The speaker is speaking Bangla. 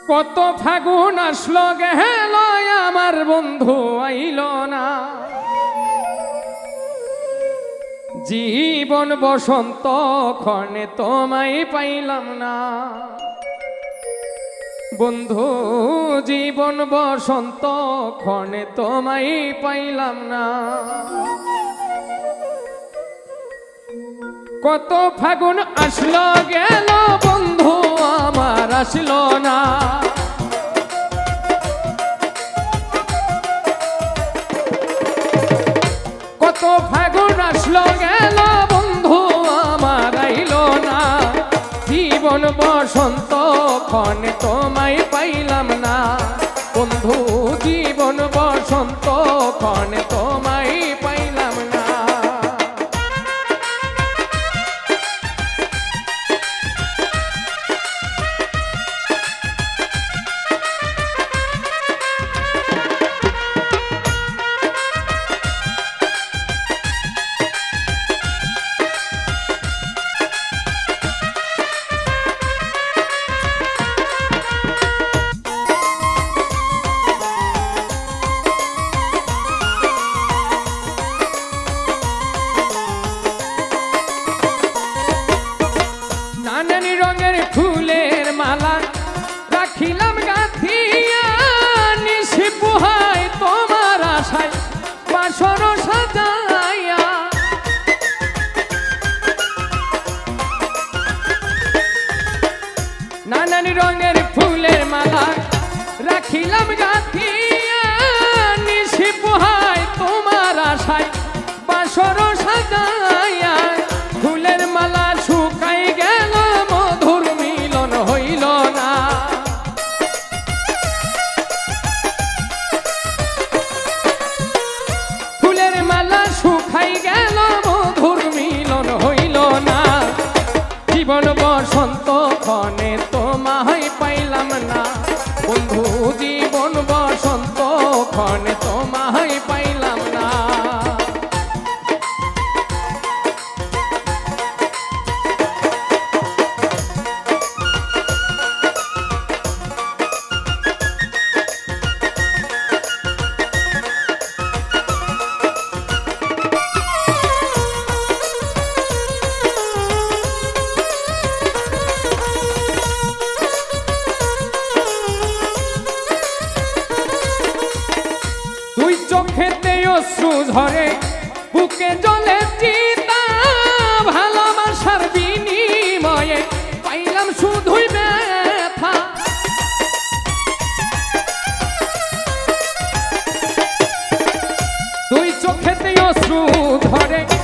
কত ফাগুন আসলো গেল আমার বন্ধু আইল না, জীবন বসন্ত ক্ষণে তোমায় পাইলাম না। বন্ধু জীবন বসন্ত ক্ষণে তোমায় পাইলাম না। কত ফাগুন আসলো গেল বন্ধু আমার আসলো না। কত ফাগুন আসলো গেল বন্ধু আমার আইলো না, জীবন বসন্ত ক্ষণে তোমায় পাইলাম না। বন্ধু জীবন বসন্ত ক্ষণে তোমায় পাইলাম না। নানানি রঙের ফুলের মালা রাখিলাম গাঁথিয়া, নিশি পোহায় তোমার আশায় বাসর সাজাইয়া। নানানি রঙের ফুলের মালা রাখিলাম গাঁথিয়া, নিশি পোহায় তোমার আশায় বাসর সাজাইয়া। ফুলের মালা শুকাই গেল মধুর মিলন হইল না। ফুলের মালা শুকাই গেল মধুর মিলন হইল না। জীবন বসন্ত ক্ষণে তোমায় পাইলাম না। বন্ধু জীবন বসন্ত ক্ষণে তোমায় পাইলাম না। দুই চোখেতে অশ্রু ঝরে বুকে জ্বলে চিতা, ভালোবাসার বিনিময়ে পাইলাম শুধুই ব্যথা। দুই চোখেতে অশ্রু ঝরে